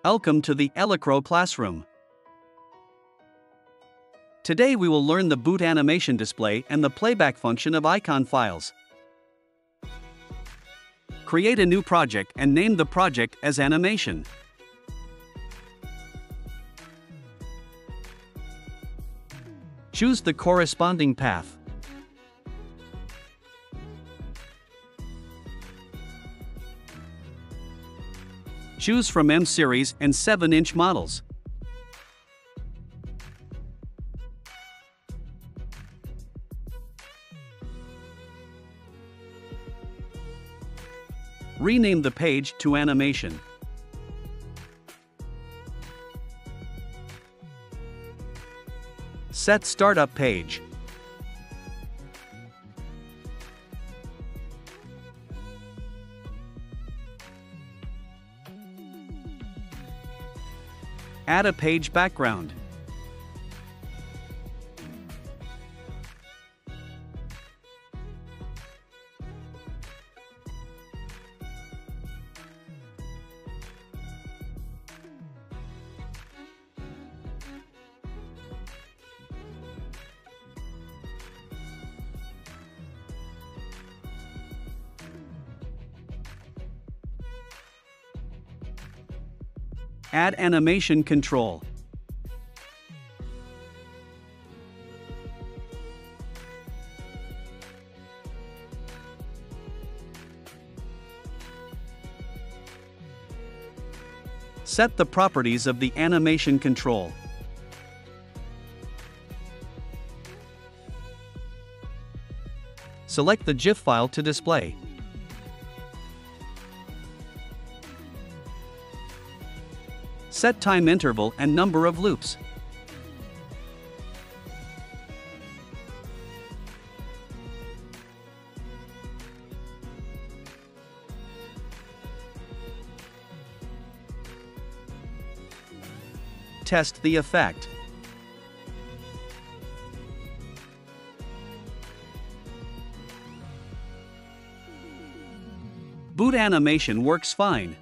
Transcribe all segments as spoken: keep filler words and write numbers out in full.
Welcome to the Elecrow classroom. Today we will learn the boot animation display and the playback function of icon files. Create a new project and name the project as animation. Choose the corresponding path. Choose from M series and seven inch models. Rename the page to animation. Set startup page. Add a page background. Add animation control. Set the properties of the animation control. Select the GIF file to display. Set time interval and number of loops. Test the effect. Boot animation works fine.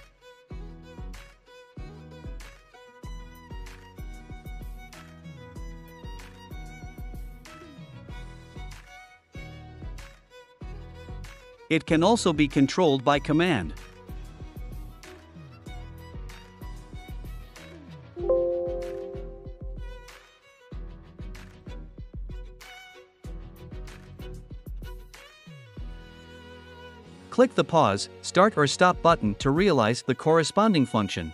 It can also be controlled by command. Click the pause, start or stop button to realize the corresponding function.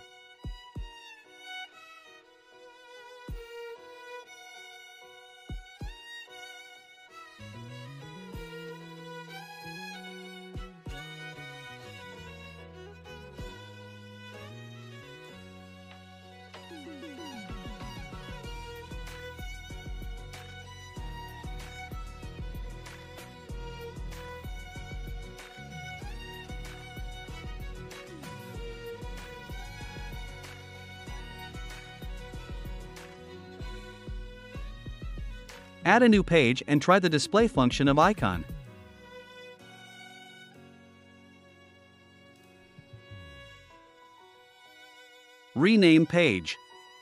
Add a new page and try the display function of icon. Rename page.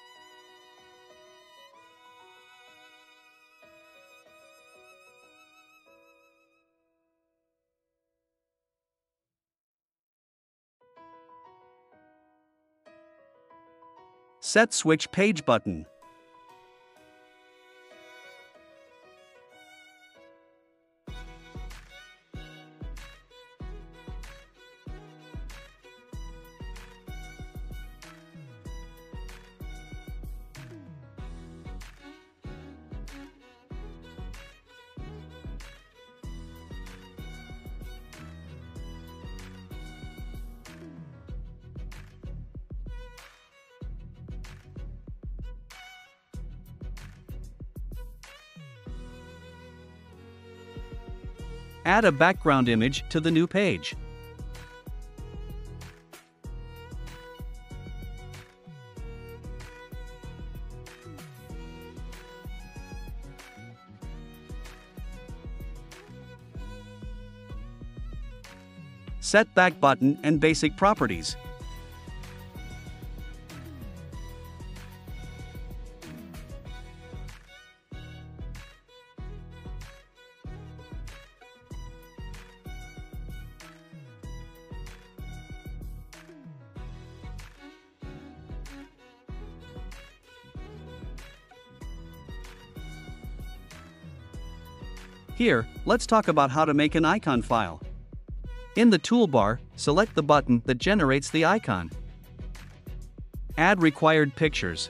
Set switch page button. Add a background image to the new page. Set back button and basic properties. Here, let's talk about how to make an icon file. In the toolbar, select the button that generates the icon. Add required pictures.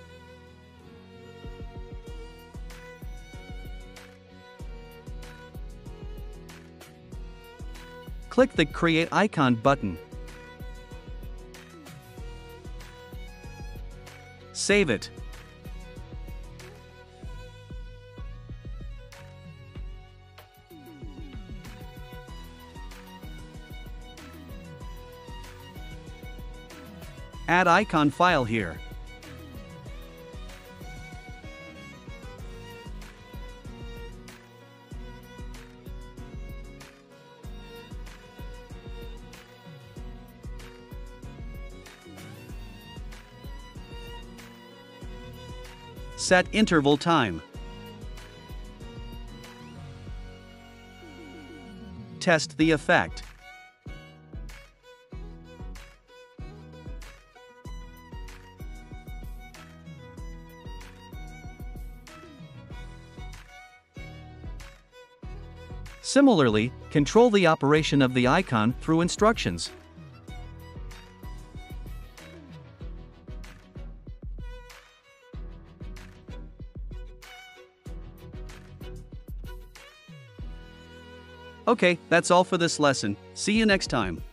Click the Create Icon button. Save it. Add icon file here. Set interval time. Test the effect. Similarly, control the operation of the icon through instructions. Okay, that's all for this lesson. See you next time.